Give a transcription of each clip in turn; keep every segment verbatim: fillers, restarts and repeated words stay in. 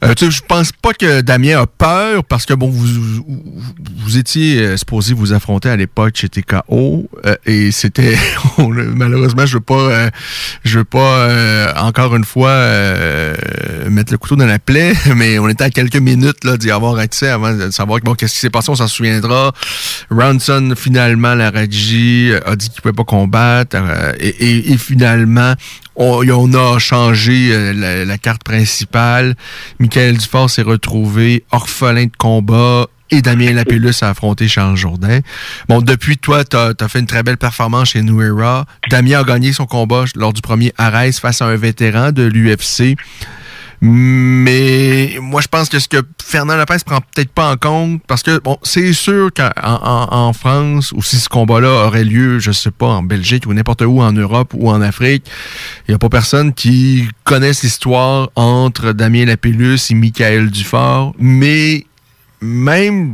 Euh, tu sais, je pense pas que Damien a peur parce que, bon, vous, vous, vous étiez euh, supposé vous affronter à l'époque chez T K O euh, et c'était, malheureusement, je veux pas, euh, je veux pas, euh, encore une fois, euh, mettre le couteau dans la plaie, mais on était à quelques minutes là, d'y avoir accès avant de savoir bon, qu'est-ce qui s'est passé, on s'en souviendra. Ronson, finalement, la Radji, a dit qu'il pouvait pas combattre euh, et, et, et finalement, On, on a changé euh, la, la carte principale. Michael Dufort s'est retrouvé orphelin de combat et Damien Lapillus a affronté Charles Jourdain. Bon, depuis, toi, tu as fait une très belle performance chez New Era. Damien a gagné son combat lors du premier Ares face à un vétéran de l'U F C. Mais moi, je pense que ce que Fernand Lopez prend peut-être pas en compte, parce que, bon, c'est sûr qu'en en, en France, ou si ce combat-là aurait lieu, je sais pas, en Belgique ou n'importe où, en Europe ou en Afrique, il n'y a pas personne qui connaisse l'histoire entre Damien Lapillus et Michael Dufort, mais même...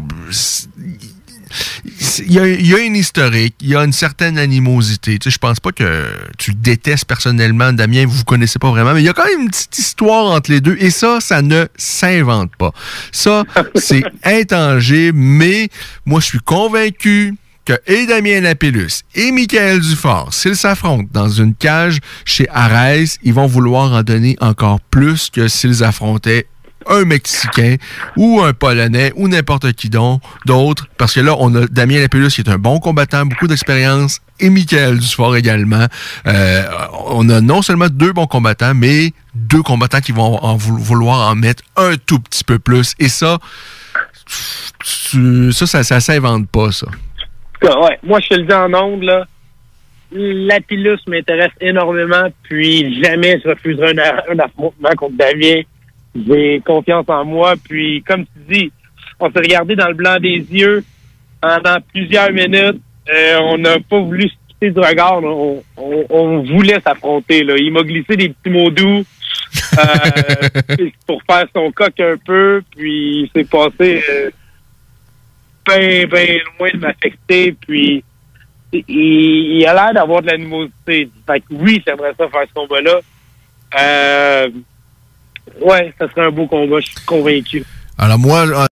Il y, a, il y a une historique, il y a une certaine animosité. Tu sais, je pense pas que tu le détestes personnellement, Damien, vous vous connaissez pas vraiment, mais il y a quand même une petite histoire entre les deux, et ça, ça ne s'invente pas. Ça, c'est intangible, mais moi, je suis convaincu que et Damien Lapillus et Michael Dufort, s'ils s'affrontent dans une cage chez Ares, ils vont vouloir en donner encore plus que s'ils affrontaient un Mexicain ou un Polonais ou n'importe qui d'autre, parce que là, on a Damien Lapillus qui est un bon combattant, beaucoup d'expérience, et Michael Dufort également. Euh, on a non seulement deux bons combattants, mais deux combattants qui vont en vouloir en mettre un tout petit peu plus. Et ça, ça, ça, ça s'invente pas, ça. Ouais, moi, je te le dis en ondes, là. Lapillus m'intéresse énormément, puis jamais je refuserai un, un affrontement contre Damien. J'ai confiance en moi, puis comme tu dis, on s'est regardé dans le blanc des yeux pendant plusieurs minutes. Euh, on n'a pas voulu se quitter du regard. On, on, on voulait s'affronter. Là. Il m'a glissé des petits mots doux euh, pour faire son coq un peu, puis il s'est passé euh, bien, bien loin de m'affecter, puis il, il a l'air d'avoir de l'animosité. Fait que oui, j'aimerais ça faire ce combat-là. Euh, Ouais, ça serait un beau combat, je suis convaincu. Alors moi,